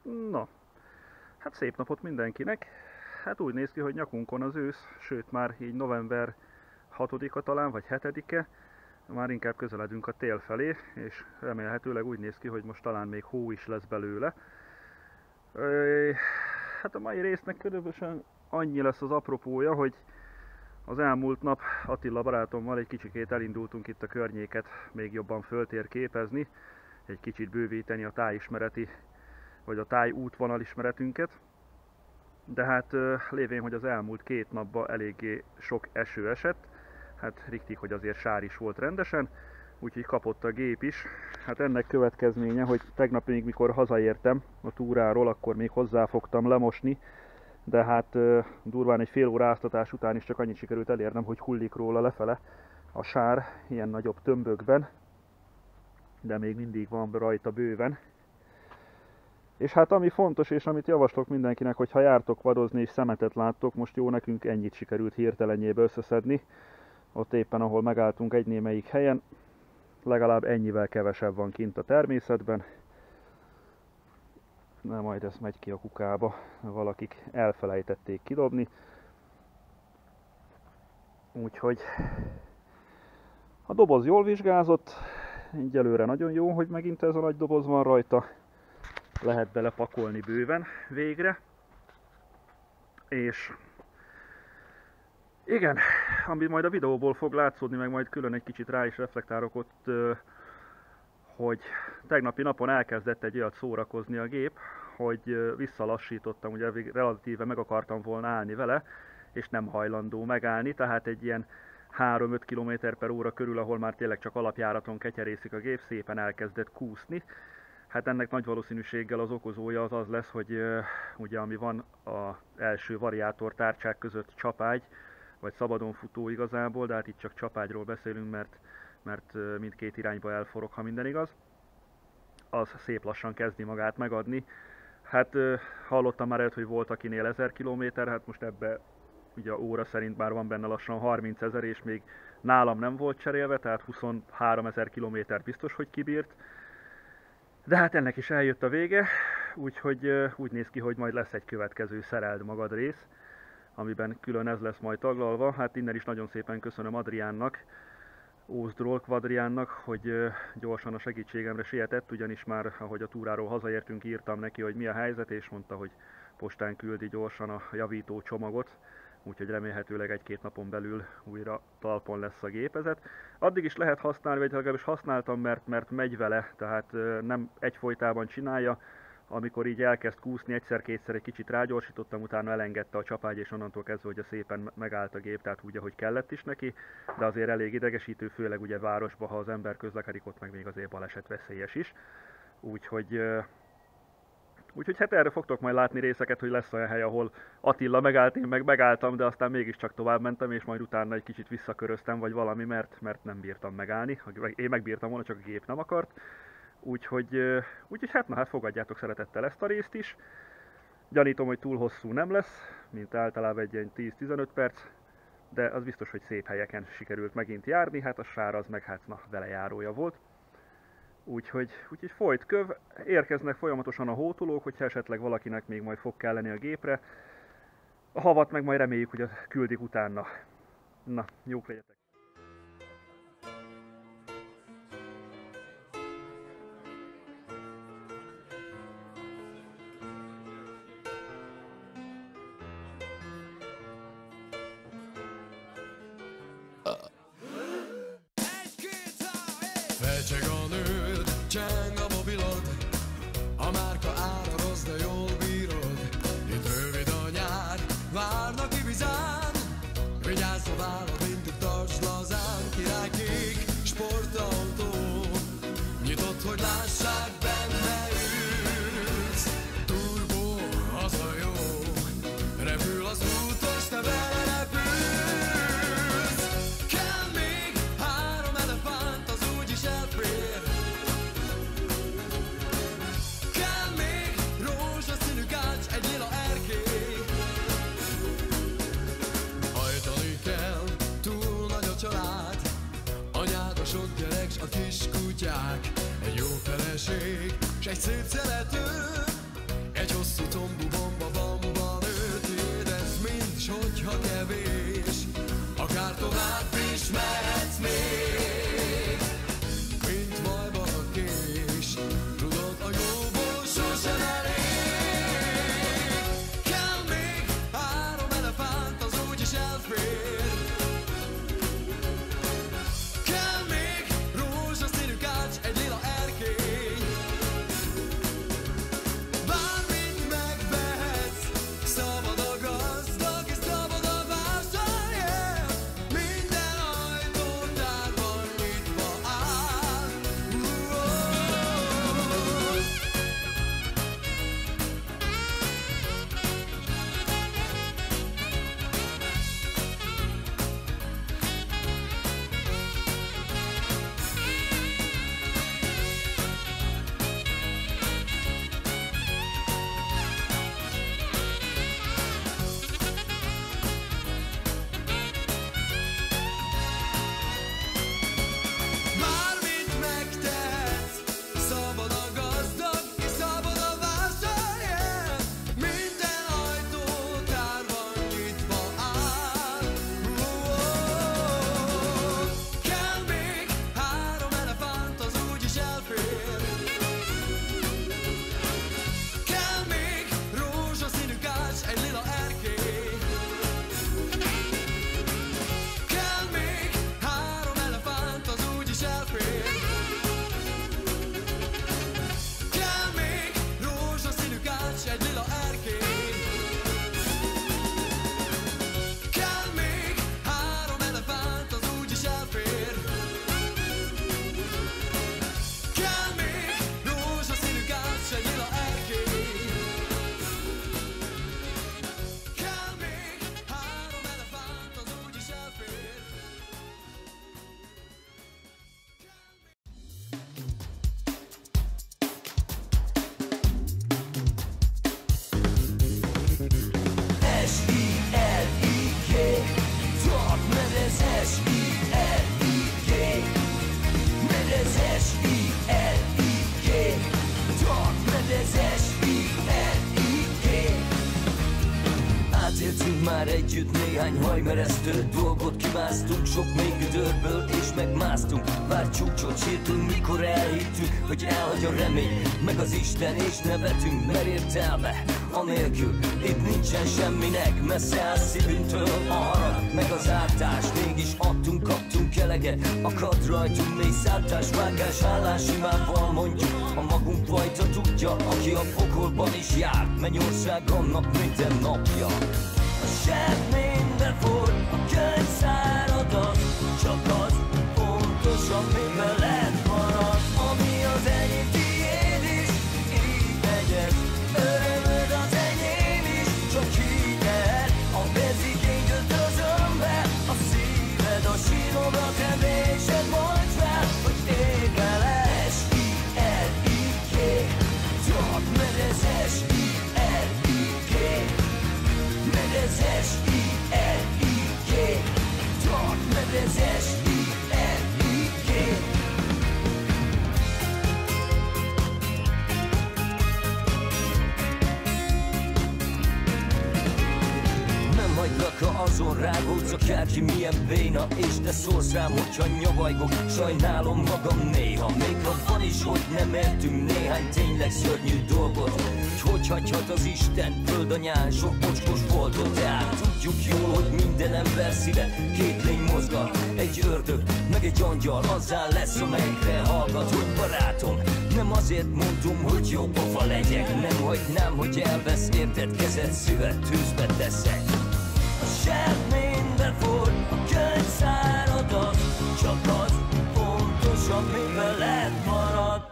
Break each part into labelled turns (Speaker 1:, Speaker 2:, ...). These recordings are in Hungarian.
Speaker 1: Na, hát szép napot mindenkinek. Hát úgy néz ki, hogy nyakunkon az ősz, sőt már így november 6-a talán, vagy 7-e. Már inkább közeledünk a tél felé, és remélhetőleg úgy néz ki, hogy most talán még hó is lesz belőle. Hát a mai résznek körülbelül annyi lesz az apropója, hogy az elmúlt nap Attila barátommal egy kicsikét elindultunk itt a környéket még jobban föltérképezni, egy kicsit bővíteni a tájismereti, vagy a táj útvonal ismeretünket. De hát lévén, hogy az elmúlt 2 napban eléggé sok eső esett, hát riktig, hogy azért sár is volt rendesen, úgyhogy kapott a gép is. Hát ennek következménye, hogy tegnap még mikor hazaértem a túráról, akkor még hozzáfogtam lemosni, de hát durván egy fél óra áztatás után is csak annyit sikerült elérnem, hogy hullik róla lefele a sár ilyen nagyobb tömbökben, de még mindig van rajta bőven. És hát ami fontos, és amit javaslok mindenkinek, hogy ha jártok vadozni és szemetet láttok, most jó, nekünk ennyit sikerült hirtelenjébe összeszedni. Ott éppen, ahol megálltunk egy némelyik helyen, legalább ennyivel kevesebb van kint a természetben. Na majd ez megy ki a kukába, valakik elfelejtették kidobni. Úgyhogy a doboz jól vizsgázott, egyelőre nagyon jó, hogy megint ez a nagy doboz van rajta. Lehet bele pakolni bőven végre. És igen, ami majd a videóból fog látszódni, meg majd külön egy kicsit rá is reflektálok ott, hogy tegnapi napon elkezdett egy olyat szórakozni a gép, hogy visszalassítottam, ugye relatíve meg akartam volna állni vele, és nem hajlandó megállni, tehát egy ilyen 3-5 km/h körül, ahol már tényleg csak alapjáraton ketyerészik a gép, szépen elkezdett kúszni. Hát ennek nagy valószínűséggel az okozója az lesz, hogy ugye ami van az első variátor tárcsák között csapágy, vagy szabadon futó igazából, de hát itt csak csapágyról beszélünk, mert mindkét irányba elforog, ha minden igaz. Az szép lassan kezdi magát megadni. Hát hallottam már előtt, hogy volt akinél 1000 km, hát most ebbe ugye óra szerint már van benne lassan 30 000, és még nálam nem volt cserélve, tehát 23 000 km biztos, hogy kibírt. De hát ennek is eljött a vége, úgyhogy úgy néz ki, hogy majd lesz egy következő szereld magad rész, amiben külön ez lesz majd taglalva. Hát innen is nagyon szépen köszönöm Adriánnak, Ózdról Kvadriánnak, hogy gyorsan a segítségemre sietett, ugyanis már ahogy a túráról hazaértünk, írtam neki, hogy mi a helyzet, és mondta, hogy postán küldi gyorsan a javító csomagot, úgyhogy remélhetőleg 1-2 napon belül újra talpon lesz a gépezet. Addig is lehet használni, vagy legalábbis használtam, mert megy vele, tehát nem egyfolytában csinálja. Amikor így elkezd kúszni, egyszer-kétszer egy kicsit rágyorsítottam, utána elengedte a csapágy, és onnantól kezdve, hogy szépen megállt a gép, tehát úgy, ahogy kellett is neki, de azért elég idegesítő, főleg ugye városba, ha az ember közlekedik, ott meg még azért baleset veszélyes is. Úgyhogy hát erre fogtok majd látni részeket, hogy lesz olyan hely, ahol Attila megállt, én meg megálltam, de aztán mégiscsak tovább mentem, és majd utána egy kicsit visszaköröztem, vagy valami, mert nem bírtam megállni. Én megbírtam volna, csak a gép nem akart. Úgyhogy hát fogadjátok szeretettel ezt a részt is. Gyanítom, hogy túl hosszú nem lesz, mint általában egy ilyen 10-15 perc, de az biztos, hogy szép helyeken sikerült megint járni, hát a sár az meg hát na, velejárója volt. Úgyhogy folyt köv, érkeznek folyamatosan a hótolók, hogyha esetleg valakinek még majd fog kelleni a gépre. A havat meg majd reméljük, hogy küldik utána. Na, jók legyetek!
Speaker 2: Fecseg a nőd, cseng a mobilod, a márka ára rossz, de jól bírod. Itt rövid a nyár, várnak Ibizán, vigyázz a vállad, mint tartsd lazán. Királykék, sportautó, nyitott, hogy lássák, benne ülsz. Turbo, hazajó, repül az útos, te vele repülsz. Kell még 3 elefánt, az úgyis elfér. Kell még rózsaszínű gács, egy lila erkély. Hajtani kell, túl nagy a család, anyád, a sok gyerek, s a kis kutyák. Egy jó feleség, s egy szép szerető, egy Egy hosszú tombú bomba nőtt, érez mind, s hogyha kevés, akár tovább is mehetsz még, mint vajban a kés. Tudod, a jóból sosem elég. Kell még 3 elefánt, az úgyis elfér. Kell még rózsaszínű kács, egy lila erkély. Bármit megvehetsz, szabad a gazdag, és szabad a vásárjel. Minden ajtótárban nyitva áll. Bármit megtehetsz, szabad a gazdag, és szabad a vásárjel. Minden ajtótárban nyitva áll. Kell még 3 elefánt, az úgyis elfér. Kell még rózsaszínű kács, egy lila erkély. Kell még 3 elefánt, az úgyis elfér. Kell még rózsaszínű kács, egy lila erkély. Kell még 3 elefánt, az úgyis elfér. Kell még rózsaszínű kács, egy lila erkély. Kell még 3 elefánt, az úgyis elfér.
Speaker 3: S-I-L-I-K Talk, mert ez S-I-L-I-K Mert ez S-I-L-I-K Talk, mert ez S-I-L-I-K Átéltünk már együtt néhány hajmeresztő dolgot, kimásztunk sok még gödörből és megmásztunk. Bár csúcsot sírtunk, mikor elhittük, hogy elhagy a remény, meg az Isten, és nevetünk, mert értelme anélkül itt nincsen semminek. Messze áll szívünktől a harag, meg az ártás, mégis adtunk, kaptunk eleget. Akad rajtunk mély szálltás, vágás, állás, imával mondjuk a magunk fajta tudja, aki a pokolban is járt, mennyország annak minden napja. A seb minden forr, a könyv szárad az, csak az fontos, ami veled marad. Ami az enyém, tiéd is, így megyek. Örömöd az enyém is, csak így lehet. A bezigény kötözöm be, a szíved, a síromra tevésed majd fel, hogy égeled. S-I-L-I-K Talk, mert ez S-I-L-I-K Mert ez S-I-L-I-K Talk, mert ez S-I-L-I-K Nem hagylak, ha azon rágódsz, akárki milyen béna, és te szólsz rám, hogyha nyavajgok, sajnálom magam néha. Még ha van is, hogy nem értünk néhány tényleg szörnyű dolgot, hogy hagyhat az Isten földanyán sok mocskos voltot. Tehát tudjuk jól, hogy minden ember szíve két lény mozgat, egy ördög, meg egy angyal, azzá lesz, amelyikre hallgat. Hogy barátom, nem azért mondom, hogy jó pofa legyek, nem hagynám, hogy elvesz, érted, kezed, szívet tűzbe teszek. A seb minden forr, a könyv szárad az, csak az fontos, ami veled marad.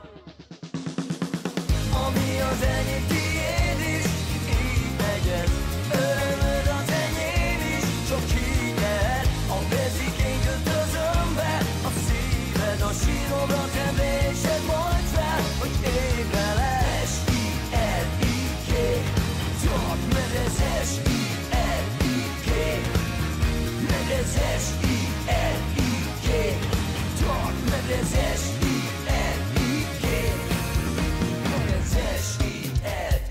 Speaker 3: Ami az enyém, tiéd is, így megyek. Örömöd az enyém is, csak így lehet. A bezigény kötözöm be, a szíved, a síromra tevésed majd fel, hogy égeled. S-I-L-I-K Talk, mert ez S-I-L-I-K Mert ez S-I-L-I-K Talk, mert ez S-I-L-I-K Mert ez S-I-L-I-K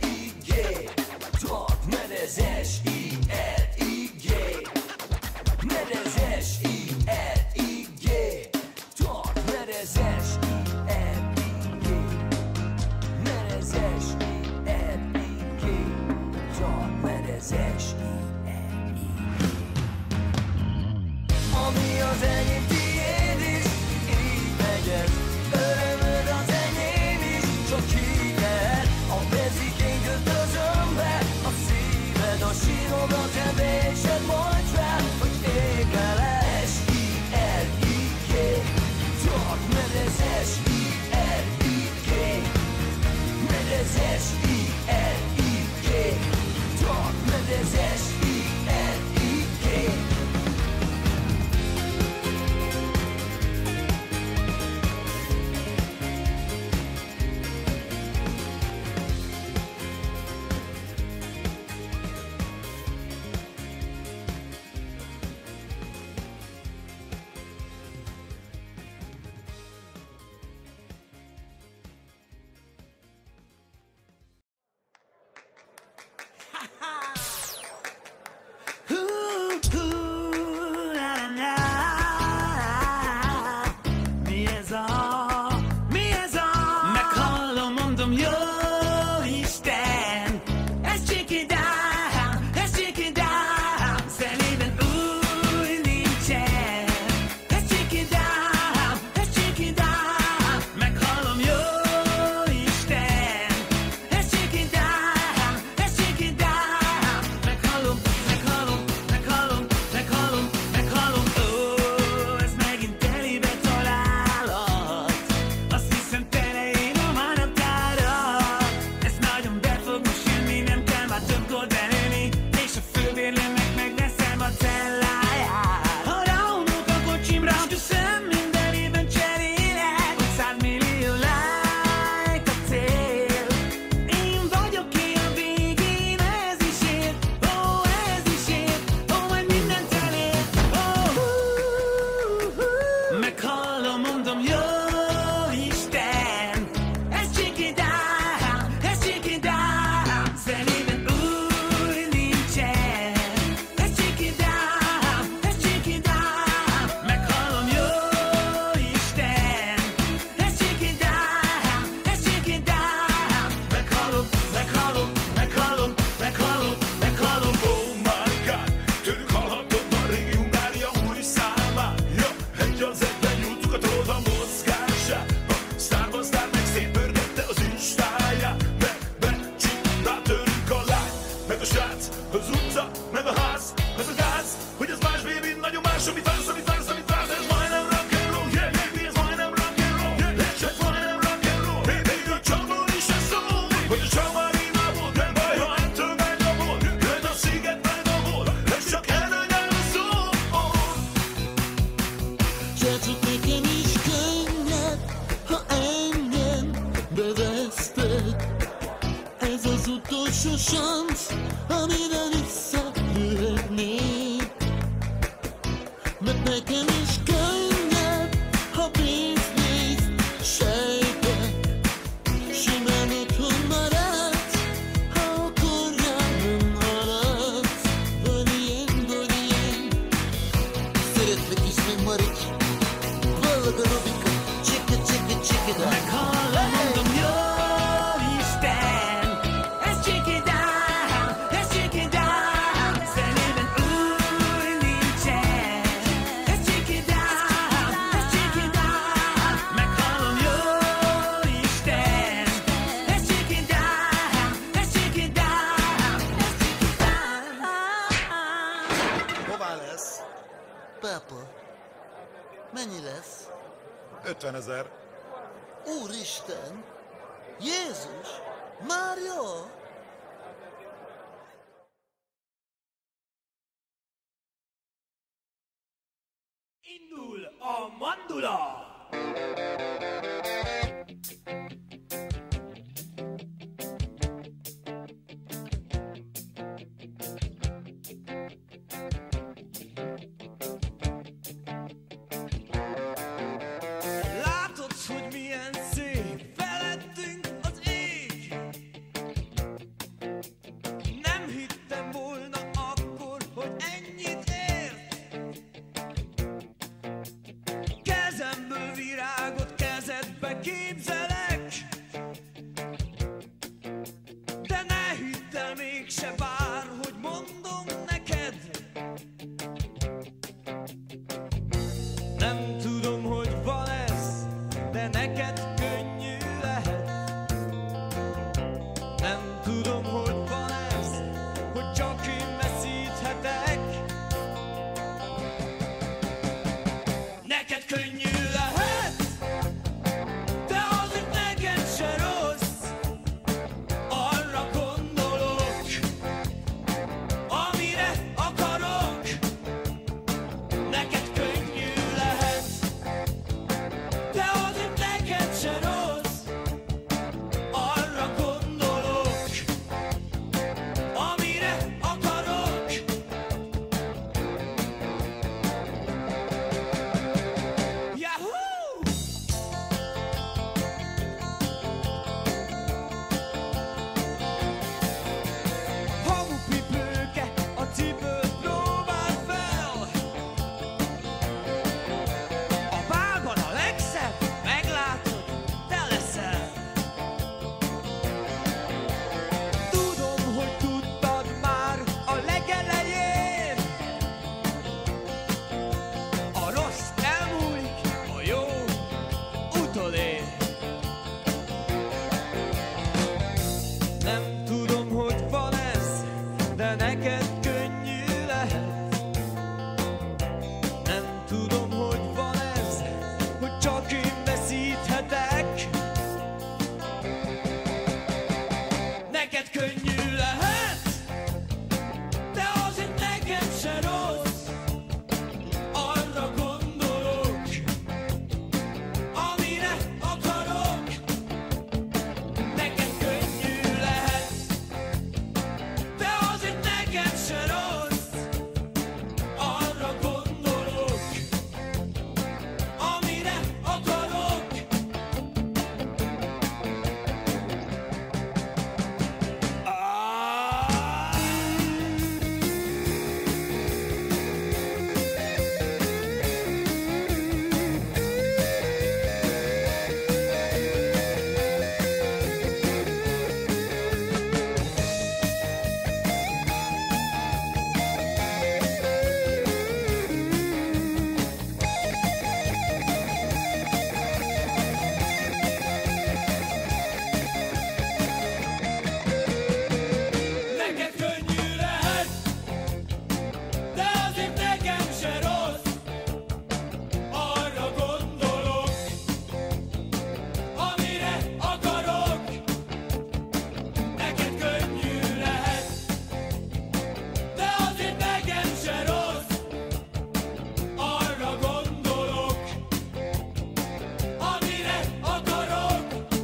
Speaker 3: S-I-L-I-G. Tart, mert ez S-I-L-I-G. Mert ez S-I-L-I-G. Tart, mert ez S-I-L-I-G. Ami az enyém, tiéd is, így megy ez. Örömöd az enyém is, csak így lehet. A bezikén kötözöm be a szíved, a sírodat ebésed majd fel, hogy égeled. S-I-L-I-G. Tart, mert ez S-I-L-I-G. Mert ez S-I-L-I-G. Tart, mert ez S-I-L-I-G.
Speaker 4: Mi ez a? Meghallom, mondom, jó Isten, ez check it down, szelében új nincsen. Ez check it down, meghallom, jó Isten, ez check it down, meghallom, ó, ez megint telibe találat. Azt hiszem tele én a manaptárat. Ez nagyon be fog most jönni, nem kell már több gól belőni, és a főbérlőnek megveszem a celláját. Ha ráunok a kocsimra, köszön minden évben cserélek, 500 millió like a cél. Én vagyok ki a végén, ez is ér, majd mindent elér. Meghallom, mondom, jó Isten, ez check it down, szelében új nincsen. Ez check it down, meghallom, jó Isten, ez check it down, meghallom,
Speaker 5: Oh my God, tőlük hallhatod a régió Mária úri számát. Ja, egy az egyben nyújtjuk a tród a mozgását. A sztárban sztár meg szétpörgette az instáját. Rá törünk a lány, meg a srác, az utca, meg a ház, meg a gáz. Hogy ez más, baby, nagyon más, amit vársz. Ez majdnem rock and roll, yeah, baby, ez majdnem rock and roll, yeah, ez csak majdnem rock and roll. Baby, a csomó is ez szól, hogy a csamarina volt, nem baj, ha ettől megdobol. Jön a sziget megdobol, ez csak előnyelő szól.
Speaker 6: Srácok, nekem is könnyebb, ha engem bevesztek. Ez az utolsó szansz, amire visszajöhetnék. Mert nekem is könnyebb, ha pénzt sejtek. Simán otthon maradsz, ha akarjában haladsz. Vagy ilyen. Szeretlek is, meg maradj. Vallag a Robika, check it out.
Speaker 4: meghallom, mondom, jó Isten, ez check it down, szelében új nincsen. Ez check it down, meghallom, jó Isten, ez check it down.
Speaker 7: Hová lesz?
Speaker 6: Pápa, mennyi lesz?
Speaker 7: 50 000.
Speaker 6: Úristen! Jézus! Mária!
Speaker 4: Indul a mandula!
Speaker 2: Látod, hogy milyen szép felettünk az ég. Nem hittem volna akkor, hogy ennyit ért.
Speaker 4: neked könnyű lehet, de azért neked se rossz. Arra gondolok, amire akarok. Neked könnyű lehet, de azért neked se rossz. Arra gondolok, amire akarok. Yahoo! Hamupipőke a cipőt próbál fel. A bálban a legszebb, meglátod, te leszel. Tudom, hogy tudtad már a legelején. A rossz elmúlik, a jó utolér. Nem tudom, hogy van ez, de neked könnyű lehet. Nem tudom, hogy van ez, hogy csak én veszíthetek. Neked könnyű lehet, de azért neked se rossz. Arra gondolok, amire akarok. Neked könnyű lehet, de azért neked se rossz. Arra gondolok, amire akarok. Neked könnyű lehet, de azért nekem se rossz. Arra gondolok, amire akarok. Neked könnyű lehet, de azért nekem se rossz. Arra gondolok, amire akarok.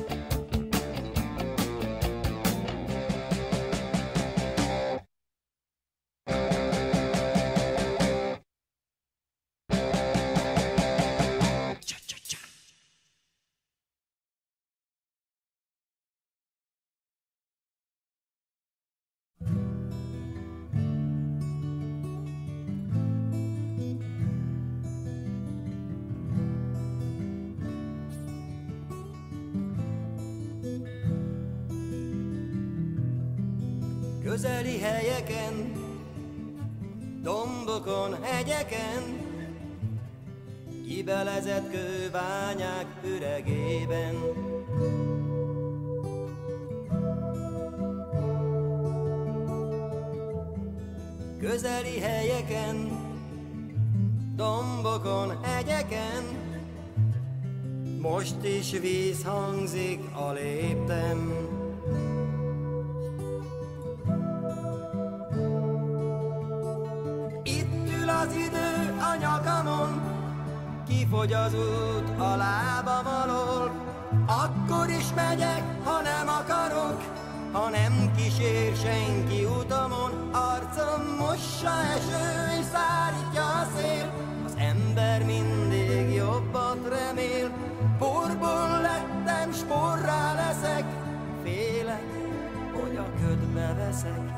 Speaker 8: Közeli helyeken, dombokon, hegyeken, kibelezett kőbányák üregében. Közeli helyeken, dombokon, hegyeken, most is víz hangzik a lépten. Itt ül az idő a nyakamon, kifogy az út a lábam alól. Akkor is megyek, ha nem akarok, ha nem kísér senki utamon. Arcom mossa eső és szárítja a szél, az ember mindig jobbat remél. Porból lettem, s porrá leszek, félek, hogy a ködbe veszek.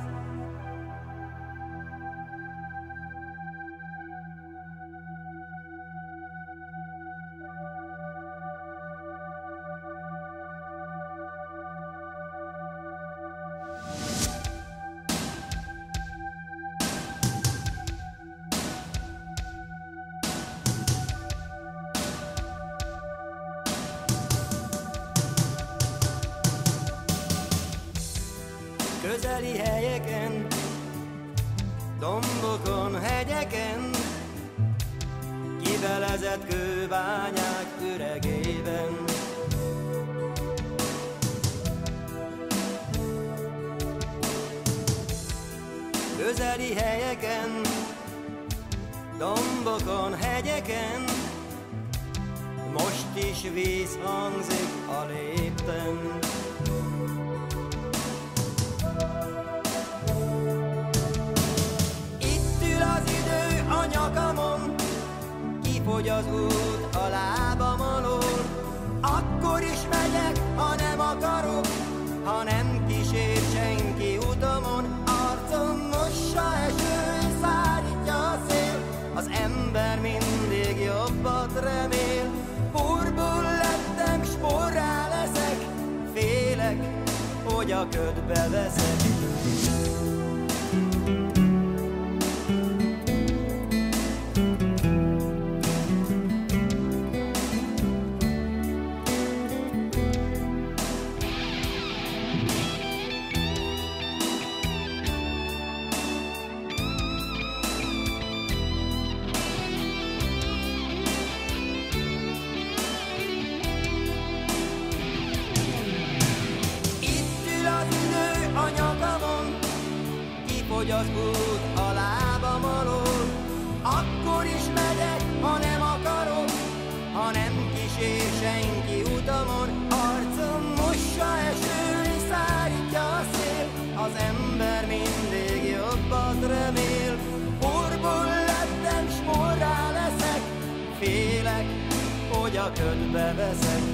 Speaker 8: Közeli helyeken, dombokon, hegyeken, kivele vezet kőbányák üregében. Közeli helyeken, dombokon, hegyeken, most is vízhangzik a lépten. Itt ül az idő a nyakamon, kifogy az út a lábam alól. Akkor is megyek, ha nem akarok, ha nem kísér senki utamon. Arcom mossa eső, szárítja a szél, az ember mindig jobbat remél. Porból lettem, s porrá leszek, félek, hogy a ködbe veszek. Hogy az út a lábam alól. Akkor is megyek, ha nem akarok, ha nem kísér senki utamon. Arcom mossa eső, és szárítja a szél, az ember mindig jobbat remél. Porból lettem, s porrá leszek, félek, hogy a ködbe veszek.